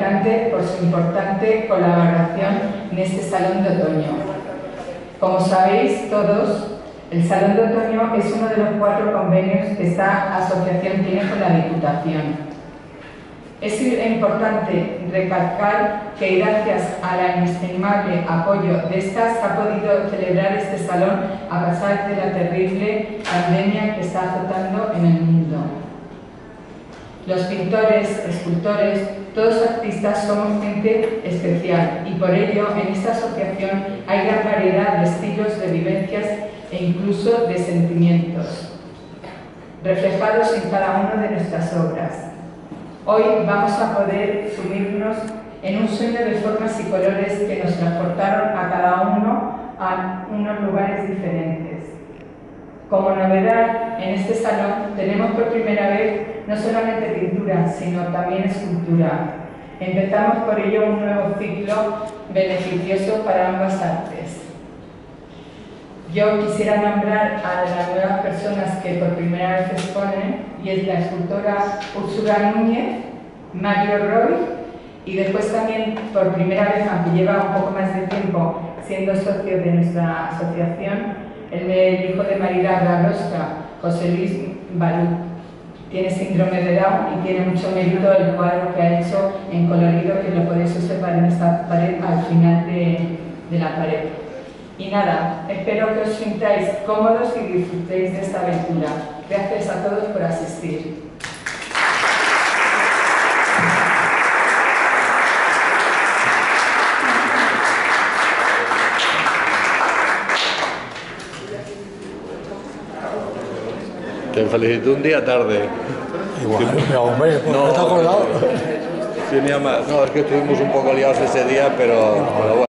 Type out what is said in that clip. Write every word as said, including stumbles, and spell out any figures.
Alicante por su importante colaboración en este Salón de Otoño. Como sabéis todos, el Salón de Otoño es uno de los cuatro convenios que esta asociación tiene con la Diputación. Es importante recalcar que gracias al inestimable apoyo de esta se ha podido celebrar este salón a pesar de la terrible pandemia que está azotando en el mundo. Los pintores, escultores, todos artistas somos gente especial y por ello en esta asociación hay gran variedad de estilos, de vivencias e incluso de sentimientos reflejados en cada una de nuestras obras. Hoy vamos a poder sumirnos en un sueño de formas y colores que nos transportaron a cada uno a unos lugares diferentes. Como novedad, en este salón tenemos por primera vez no solamente pintura, sino también escultura. Empezamos por ello un nuevo ciclo beneficioso para ambas artes. Yo quisiera nombrar a las nuevas personas que por primera vez exponen, y es la escultora Úrsula Núñez, Mario Roy, y después también por primera vez, aunque lleva un poco más de tiempo siendo socio de nuestra asociación, el, el hijo de Marina Grabowska, José Luis Balú. Tiene síndrome de Down y tiene mucho mérito el cuadro que ha hecho en colorido, que lo podéis observar en esta pared al final de, de la pared. Y nada, espero que os sintáis cómodos y disfrutéis de esta aventura. Gracias a todos por asistir. Te felicito un día tarde. Igual, pero hombre, no, ¿no te has acordado? Tenía más. No, es que estuvimos un poco liados ese día, pero, pero bueno.